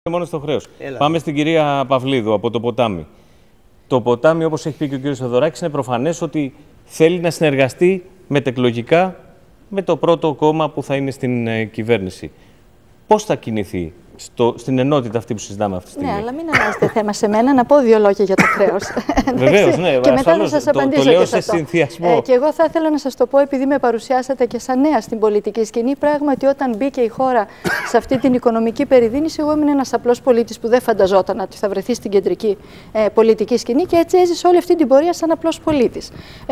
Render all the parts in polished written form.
Μόνο στο χρέος. Πάμε στην κυρία Παυλίδου από το Ποτάμι. Το Ποτάμι, όπως έχει πει και ο κύριος Θεοδωράκης, είναι προφανές ότι θέλει να συνεργαστεί μετεκλογικά με το πρώτο κόμμα που θα είναι στην κυβέρνηση. Πώς θα κινηθεί στην ενότητα αυτή που συζητάμε αυτή τη στιγμή? Ναι, αλλά μην ανάζετε θέμα σε μένα, να πω δύο λόγια για το χρέος. Βεβαίως, ναι. Και μετά θα σας απαντήσω. Το λέω σε συνδυασμό. Και εγώ θα ήθελα να σας το πω, επειδή με παρουσιάσατε και σαν νέα στην πολιτική σκηνή. Πράγματι, όταν μπήκε η χώρα σε αυτή την οικονομική περιδίνηση, εγώ ήμουν ένας απλός πολίτης που δεν φανταζόταν ότι θα βρεθεί στην κεντρική πολιτική σκηνή και έτσι έζησε όλη αυτή την πορεία σαν απλός πολίτης.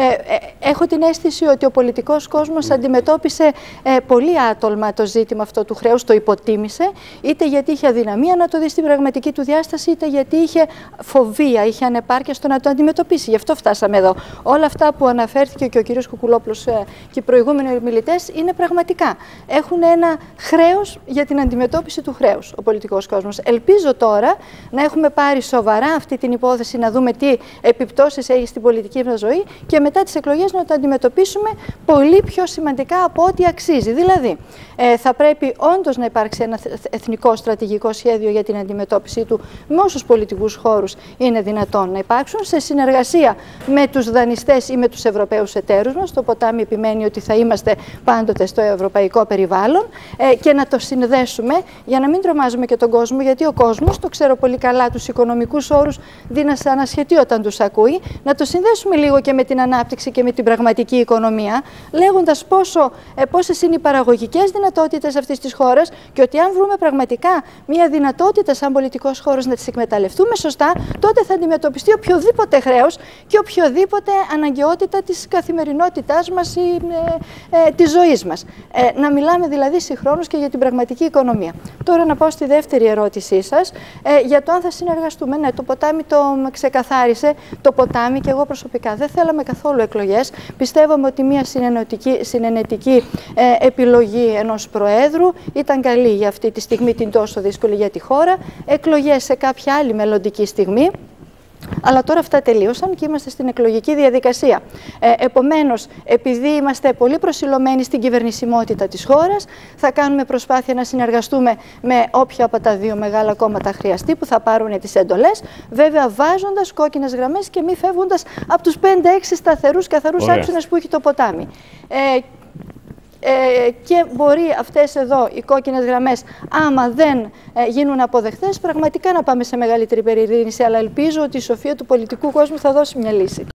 Έχω την αίσθηση ότι ο πολιτικός κόσμος αντιμετώπισε πολύ άτολμα το ζήτημα αυτό του χρέους, το υποτίμησε, είτε γιατί είχε αδυναμία να το δει στην πραγματική του διάσταση, είτε γιατί είχε φοβία, είχε ανεπάρκεια στο να το αντιμετωπίσει. Γι' αυτό φτάσαμε εδώ. Όλα αυτά που αναφέρθηκε και ο κύριος Κουκουλόπουλος και οι προηγούμενοι μιλητές είναι πραγματικά. Έχουν ένα χρέος για την αντιμετώπιση του χρέους ο πολιτικός κόσμος. Ελπίζω τώρα να έχουμε πάρει σοβαρά αυτή την υπόθεση, να δούμε τι επιπτώσεις έχει στην πολιτική μας ζωή και μετά τις εκλογές να το αντιμετωπίσουμε πολύ πιο σημαντικά από ό,τι αξίζει. Δηλαδή, θα πρέπει όντως να υπάρξει ένα εθνικό στρατηγικό σχέδιο για την αντιμετώπιση του με όσους πολιτικούς χώρους είναι δυνατόν να υπάρξουν, σε συνεργασία με τους δανειστές ή με τους Ευρωπαίους εταίρους μας. Το Ποτάμι επιμένει ότι θα είμαστε πάντοτε στο ευρωπαϊκό περιβάλλον και να το συνδέσουμε για να μην τρομάζουμε και τον κόσμο, γιατί ο κόσμος, το ξέρω πολύ καλά, τους οικονομικούς όρους δίνασε ανασχετεί όταν τους ακούει, να το συνδέσουμε λίγο και με την ανάπτυξη και με την πραγματική οικονομία, λέγοντας πόσες είναι οι παραγωγικές δυνατότητες αυτής της χώρας και ότι αν βρούμε πραγματικά μια δυνατότητα σαν πολιτικός χώρος να τις εκμεταλλευτούμε σωστά, τότε θα αντιμετωπιστεί οποιοδήποτε χρέος και οποιοδήποτε αναγκαιότητα της καθημερινότητάς μας ή της ζωής μας. Να μιλάμε δηλαδή συγχρόνως και για την πραγματική οικονομία. Τώρα να πάω στη δεύτερη ερώτησή σας για το αν θα συνεργαστούμε. Ναι, το Ποτάμι το ξεκαθάρισε. Το Ποτάμι και εγώ προσωπικά δεν θέλαμε καθόλου εκλογές. Πιστεύαμε ότι μια συνενετική επιλογή ενός Προέδρου ήταν καλή για αυτή τη στιγμή, την τόσο δύσκολη για τη χώρα. Εκλογές σε κάποια άλλη μελλοντική στιγμή. Αλλά τώρα αυτά τελείωσαν και είμαστε στην εκλογική διαδικασία. Επομένως, επειδή είμαστε πολύ προσιλωμένοι στην κυβερνησιμότητα της χώρας, θα κάνουμε προσπάθεια να συνεργαστούμε με όποια από τα δύο μεγάλα κόμματα χρειαστεί, που θα πάρουν τις εντολές, βέβαια βάζοντας κόκκινες γραμμές και μη φεύγοντας από τους 5-6 σταθερούς καθαρούς άξονες που έχει το Ποτάμι. Και μπορεί αυτές εδώ οι κόκκινες γραμμές, άμα δεν γίνουν αποδεχτές, πραγματικά να πάμε σε μεγαλύτερη περιδίνηση, αλλά ελπίζω ότι η σοφία του πολιτικού κόσμου θα δώσει μια λύση.